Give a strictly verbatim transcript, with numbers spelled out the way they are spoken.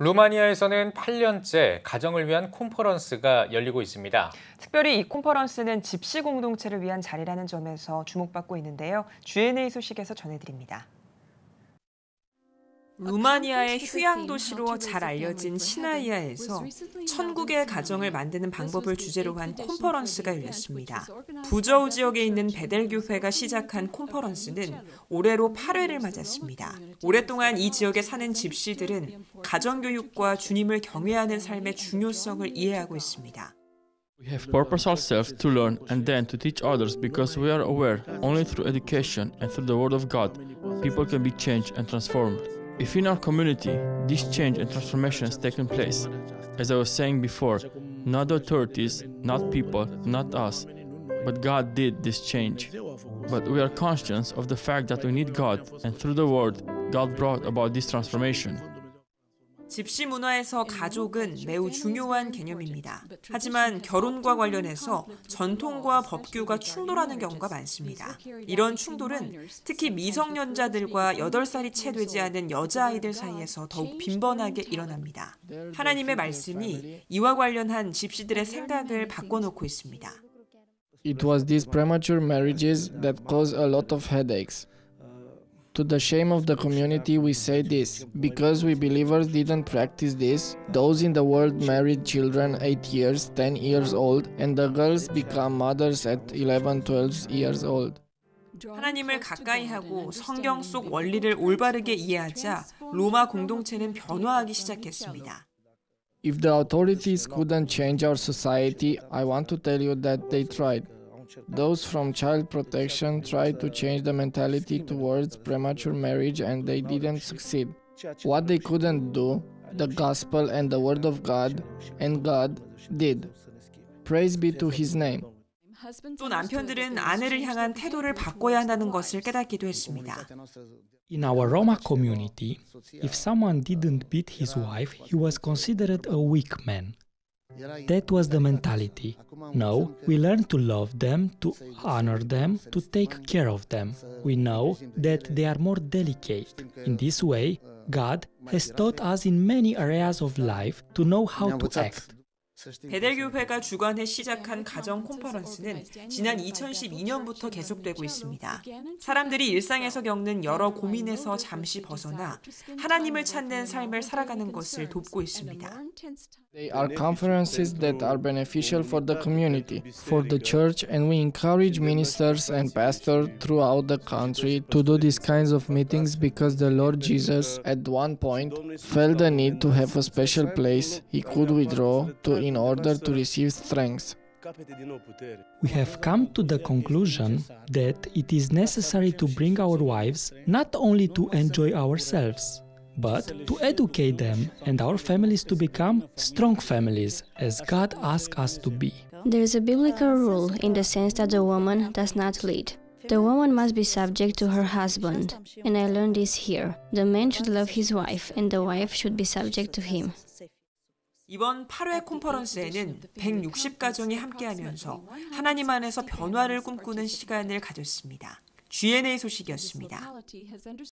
루마니아에서는 팔 년째 가정을 위한 콘퍼런스가 열리고 있습니다. 특별히 이 콘퍼런스는 집시 공동체를 위한 자리라는 점에서 주목받고 있는데요. 지엔에이 소식에서 전해드립니다. 루마니아의 휴양 도시로 잘 알려진 시나이아에서 천국의 가정을 만드는 방법을 주제로 한 콘퍼런스가 열렸습니다. 부저우 지역에 있는 베델교회가 시작한 콘퍼런스는 올해로 팔 회를 맞았습니다. 오랫동안 이 지역에 사는 집시들은 가정교육과 주님을 경외하는 삶의 중요성을 이해하고 있습니다. We have purpose ourselves to learn and then to teach others because we are aware only through education and through the Word of God people can be changed and transformed. If in our community this change and transformation has taken place, as I was saying before, not the authorities, not people, not us, but God did this change. But we are conscious of the fact that we need God, and through the Word, God brought about this transformation. 집시 문화에서 가족은 매우 중요한 개념입니다. 하지만 결혼과 관련해서 전통과 법규가 충돌하는 경우가 많습니다. 이런 충돌은 특히 미성년자들과 여덟 살이 채 되지 않은 여자아이들 사이에서 더욱 빈번하게 일어납니다. 하나님의 말씀이 이와 관련한 집시들의 생각을 바꿔놓고 있습니다. It was these premature marriages that caused a lot of headaches. To the shame of the community, we say this. Because we believers didn't practice this, those in the world married children eight years, ten years old, and the girls become mothers at eleven, twelve years old. 하나님을 가까이 하고 성경 속 원리를 올바르게 이해하자 로마 공동체는 변화하기 시작했습니다. If the authorities couldn't change our society, I want to tell you that they tried. Those from child protection tried to change the mentality towards premature marriage and they didn't succeed. What they couldn't do, the gospel and the word of God, and God did. Praise be to his name. 또 남편들은 아내를 향한 태도를 바꿔야 한다는 것을 깨닫기도 했습니다. In our Roma community, if someone didn't beat his wife, he was considered a weak man. That was the mentality. No, we learn to love them, to honor them, to take care of them. We know that they are more delicate. In this way, God has taught us in many areas of life to know how to act. 베델교회가 주관해 시작한 가정 콘퍼런스는 지난 이천십이 년부터 계속되고 있습니다. 사람들이 일상에서 겪는 여러 고민에서 잠시 벗어나 하나님을 찾는 삶을 살아가는 것을 돕고 있습니다. They are conferences that are beneficial for the community, for the church, and we encourage ministers and pastors throughout the country to do these kinds of meetings because the Lord Jesus, at one point, felt the need to have a special place he could withdraw to in order to receive strength. We have come to the conclusion that it is necessary to bring our wives not only to enjoy ourselves, but to educate them and our families to become strong families, as God asks us to be. There is a biblical rule in the sense that the woman does not lead. The woman must be subject to her husband, and I learned this here. The man should love his wife, and the wife should be subject to him. 이번 팔 회 콘퍼런스에는 백육십 가정이 함께하면서 하나님 안에서 변화를 꿈꾸는 시간을 가졌습니다. 지엔에이 소식이었습니다.